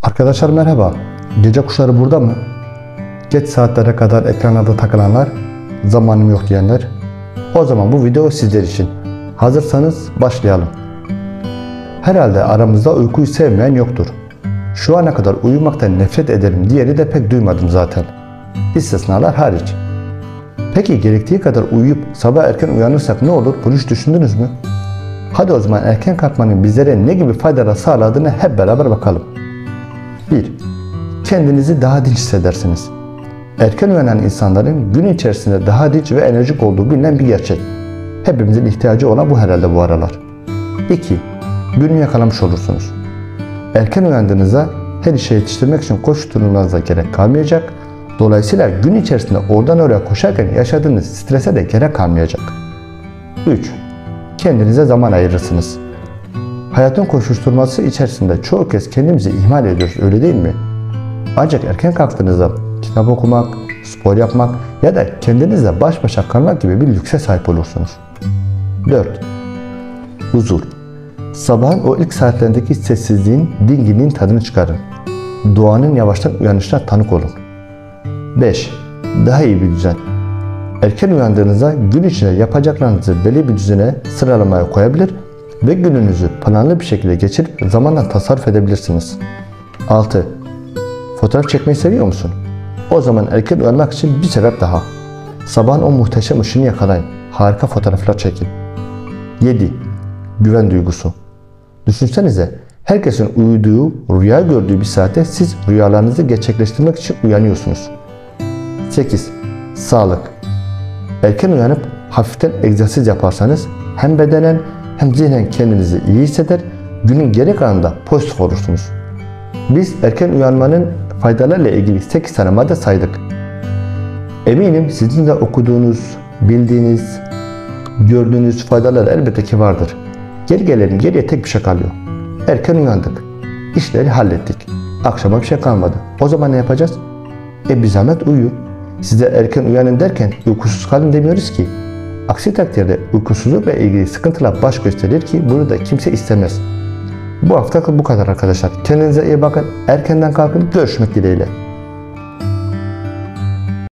Arkadaşlar merhaba. Gece kuşları burada mı? Geç saatlere kadar ekranlarda takılanlar, zamanım yok diyenler. O zaman bu video sizler için. Hazırsanız başlayalım. Herhalde aramızda uykuyu sevmeyen yoktur. Şu ana kadar uyumaktan nefret ederim diyeni de pek duymadım zaten. İstisnalar hariç. Peki gerektiği kadar uyuyup sabah erken uyanırsak ne olur? Bunu hiç düşündünüz mü? Hadi o zaman erken kalkmanın bizlere ne gibi faydalar sağladığını hep beraber bakalım. 1. Kendinizi daha dinç hissedersiniz. Erken uyanan insanların gün içerisinde daha dinç ve enerjik olduğu bilinen bir gerçek. Hepimizin ihtiyacı olan bu herhalde bu aralar. 2. Günü yakalamış olursunuz. Erken uyandığınızda her işe yetiştirmek için koşturmanıza gerek kalmayacak. Dolayısıyla gün içerisinde oradan oraya koşarken yaşadığınız strese de gerek kalmayacak. 3. Kendinize zaman ayırırsınız. Hayatın koşuşturması içerisinde çoğu kez kendimizi ihmal ediyoruz, öyle değil mi? Ancak erken kalktığınızda kitap okumak, spor yapmak ya da kendinizle baş başa kalmak gibi bir lükse sahip olursunuz. 4. Huzur. Sabahın o ilk saatlerindeki sessizliğin, dinginliğin tadını çıkarın. Doğanın yavaştan uyanışına tanık olun. 5. Daha iyi bir düzen. Erken uyandığınızda gün içinde yapacaklarınızı belli bir düzene sıralamaya koyabilir ve gününüzü planlı bir şekilde geçirip zamanla tasarruf edebilirsiniz. 6. Fotoğraf çekmeyi seviyor musun? O zaman erken uyanmak için bir sebep daha. Sabahın o muhteşem ışığını yakalayın. Harika fotoğraflar çekin. 7. Güven duygusu. Düşünsenize, herkesin uyuduğu, rüya gördüğü bir saate siz rüyalarınızı gerçekleştirmek için uyanıyorsunuz. 8. Sağlık. Erken uyanıp hafiften egzersiz yaparsanız hem bedenen hem zihnen kendinizi iyi hisseder, günün geri kalanında pozitif olursunuz. Biz erken uyanmanın faydalarıyla ilgili 8 tane madde saydık. Eminim sizin de okuduğunuz, bildiğiniz, gördüğünüz faydalar elbette ki vardır. Geriye tek bir şey kalıyor. Erken uyandık. İşleri hallettik. Akşama bir şey kalmadı. O zaman ne yapacağız? Bir zahmet uyu. Size erken uyanın derken uykusuz kalın demiyoruz ki. Aksi takdirde uykusuzlukla ilgili sıkıntılar baş gösterir ki bunu da kimse istemez. Bu hafta bu kadar arkadaşlar. Kendinize iyi bakın. Erkenden kalkın. Görüşmek dileğiyle.